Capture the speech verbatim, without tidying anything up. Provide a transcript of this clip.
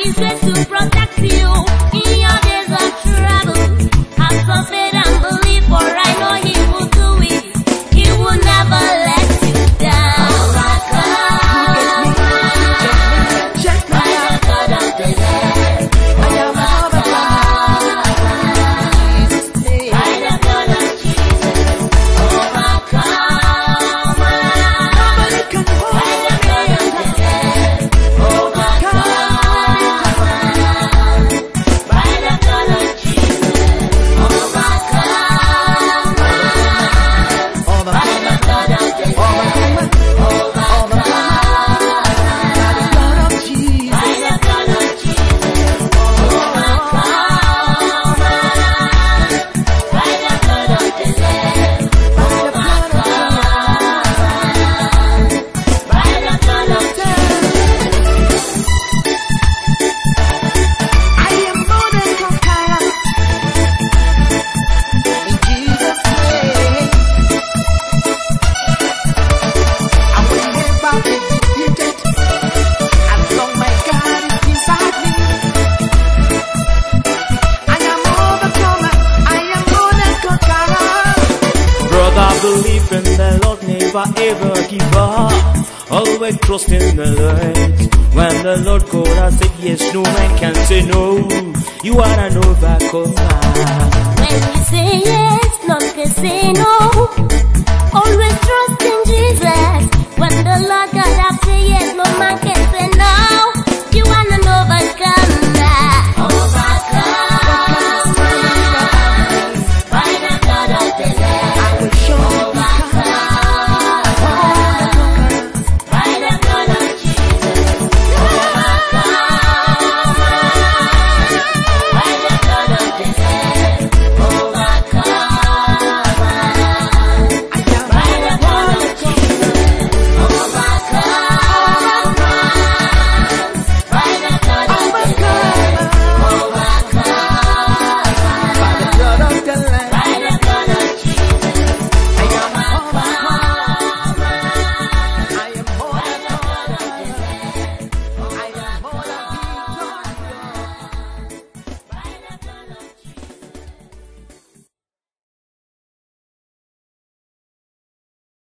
His grace to protect you in your days of trouble. Have some faith and believe, for I know He will do it. He will never let you down. Overcome by the blood of the Lamb. Overcome by the blood of Jesus. Overcome by the blood of the Lamb. Overcome by the blood of Jesus. Overcome by the blood of the Lamb. Overcome by the blood of Jesus. Overcome by the blood of the Lamb. Overcome by the blood of Jesus. I am more than conqueror in Jesus' name. I will never be defeated as long my God is beside me. I am overcomer. I am more than conqueror. Brother, believe in the Lord, never ever give up. Always trust in the Lord. When the Lord called, I said yes, no man can say no. You are an overcomer. When we say yes, none can say no. Always trust in Jesus. When the Lord God has said yes, no man can say no.